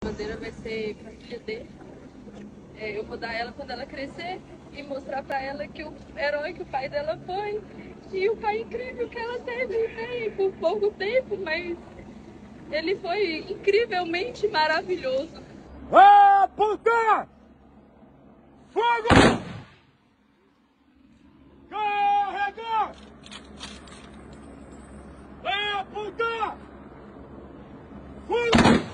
Bandeira vai ser pra filha dele. Eu vou dar ela quando ela crescer e mostrar pra ela que o herói que o pai dela foi e o pai incrível que ela teve, né? E por pouco tempo, mas ele foi incrivelmente maravilhoso. Apontar! Fogo! Carregar! Apontar! Fogo!